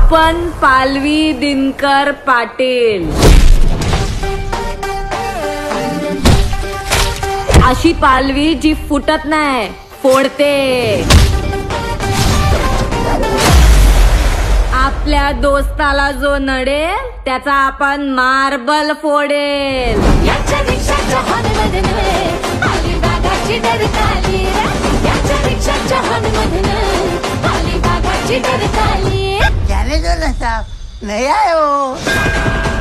आपण पालवी दिनकर पाटील. अशी पालवी जी फुटत नाही, फोडते. आपल्या दोस्ताला जो नडेल त्याचा आपण मार्बल फोडेल. याच्या रिक्षाच्या हॉर्नमधून अलिबागाची डरकाली, याच्या रिक्षाच्या हॉर्नमधून अलिबागाची डरकाली. जाने दो ना साहब, नहीं आए हो.